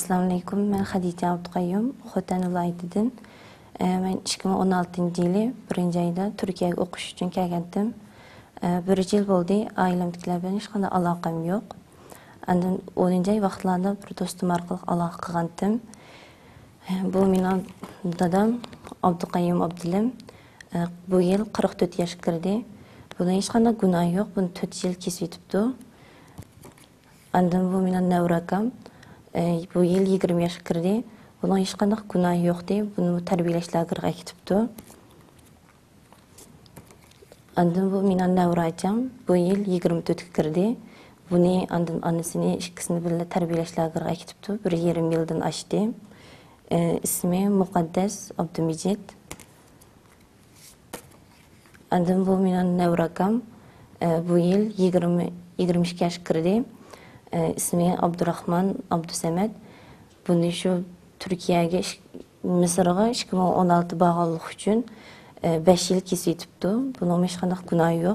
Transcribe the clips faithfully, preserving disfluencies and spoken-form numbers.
Assalamu alaykum. Ben Xadija Abduqayyum, Xotan viloyatidan. Men ikki ming o'n oltinchi yili birinchi oyda Turkiyaga o'qish uchun kelgandim. bir yil bo'ldi, oilamdagilar bilan hech qanday aloqam yo'q. Andan o'ninchi oy vaqtlarda bir do'stim orqali aloqa qilgandim. Bu mening dadam Abduqayyum Abdulim. Bu yil qirq to'rt yoshga kirdi. Bunda hech qanday gunoh yo'q. Buni to'rt yil kesib yetibdi. Andan bu mening navrakam. Bu yil yigirma yoshga kirdi. Bunun hech qanday gunoh yo'q deb, buni tarbiyalash lageriga ketibdi. Andan bu mening navracham bu yil yigirma to'rtga kirdi. Buni andan onasini ikkisini birga tarbiyalash lageriga ketibdi. bir yarim yildan oshdi. İsmi Muqaddas Abdumijid. Andan bu mening navrakam bu yil yigirma yigirma ikki yoshga kirdi. İsmi Abdurahman Abdusamed. Buni shu Turkiyaga Misrga ikki ming o'n olti bag'anlik uchun besh yil kesib yetibdi. Buning hech qanday gunohi yo'q.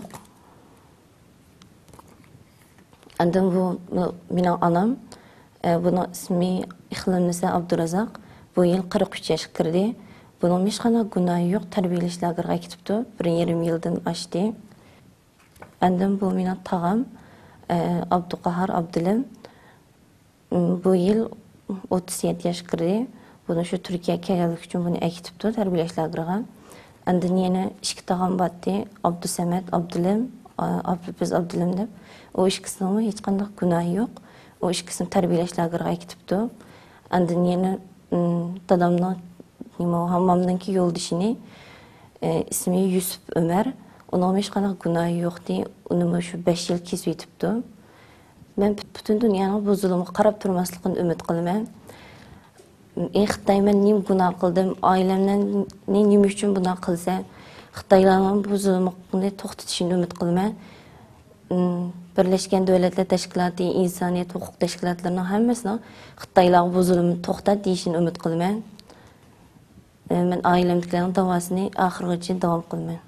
Andan bu mening onam, buning ismi Iqlimnisa Abdurazaq. Bu yil qirq uch yoshga kirdi. Buning hech qanday gunohi yo'q, tarbiyalash lageriga ketibdi. bir yarim yildan oshdi. Andan bu mening tog'am Abduqahar Abdulim. Bu yil o'ttiz yetti yoshga kirdi. Buni shu Turkiyaga kelganlik uchun buni akitibdi tarbiyalash lageriga. Andan yana ikki tog'am botdi, Abdusamed Abdulim, Abdubiz Abdulim deb. O ikkisining hech qanday gunohi yo'q. O ikkisini tarbiyalash lageriga akitibdi. Andan yana dadamning nima hammamninki yo'ldishini ismi Yusuf Ömer. Onun hech qanday gunohi yo'q deb, uni shu besh yil kesib yetibdi. Men butun dunyoning bu zulmga qarab turmasligini umid qilaman. Ey Xitoy, men nima gunoh qildim? Oilamdan nima uchun buni qilsa, Xitoylarning bu zulmni to'xtatishini umid qilaman. Birlashgan Davlatlar Tashkiloti, insoniyat huquq tashkilotlarining hammasini Xitoylar bu zulmni to'xtat deyishini umid qilaman. Men oilamdagilarning davosini oxirigacha davom qilaman.